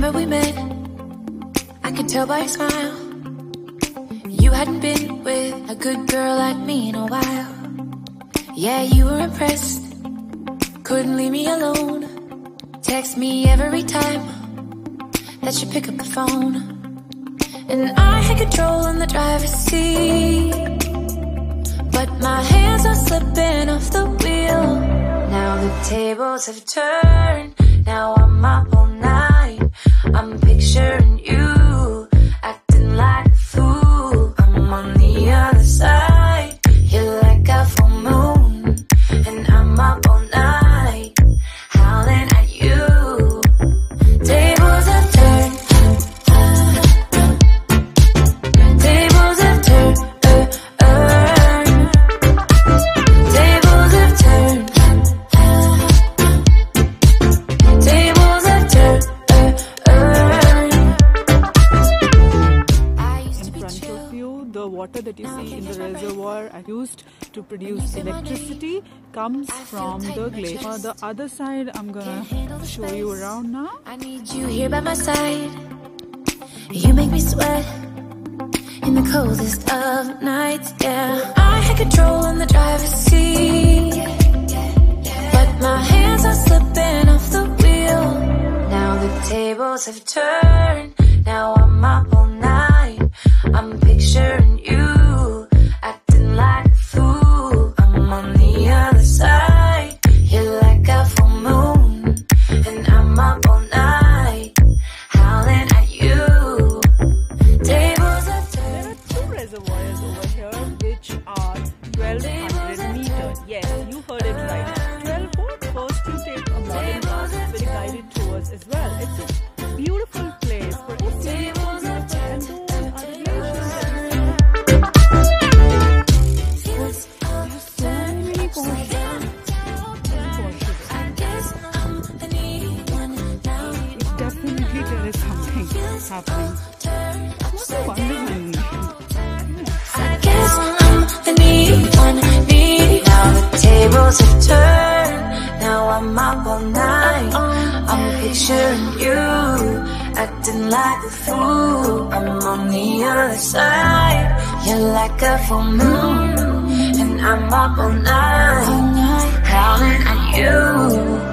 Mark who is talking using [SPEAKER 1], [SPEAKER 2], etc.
[SPEAKER 1] Remember we met, I could tell by your smile. You hadn't been with a good girl like me in a while. Yeah, you were impressed, couldn't leave me alone. Text me every time that you pick up the phone. And I had control in the driver's seat, but my hands are slipping off the wheel. Now the tables have turned, now I'm up all night. I'm picturing you, acting like a fool. I'm on the other side, you're like a full moon. And I'm up all night, howling at you. Tables have turned, tables have turned, tables have turned, tables have turned.
[SPEAKER 2] In front of you, the water that you see in the reservoir used to produce electricity comes from the glacier. The other side, I'm gonna show you around now.
[SPEAKER 1] I need you here by my side. You make me sweat in the coldest of nights, yeah. I had control in the driver's seat, but my hands are slipping off the wheel. Now the tables have turned, now I'm up all night. I'm picturing you, acting like a fool. I'm on the other side, you're like a full moon. And I'm up all night, howling at you. Tables have
[SPEAKER 2] There are
[SPEAKER 1] turned.
[SPEAKER 2] two reservoirs over here which are 1200 meters. Yes, you heard it right. 12 foot. First you take a modern bus with guided tours as well. It's a beautiful place for scenic, beautiful, and those are the glaciers. There's so many portions. Definitely there is something happening. What's the wonderment?
[SPEAKER 1] I guess I'm the needy one, needy. Now the tables have turned, now I'm up all night. I'm picturing you, acting like a fool. I'm on the other side, you're like a full moon. And I'm up all night, howling at you.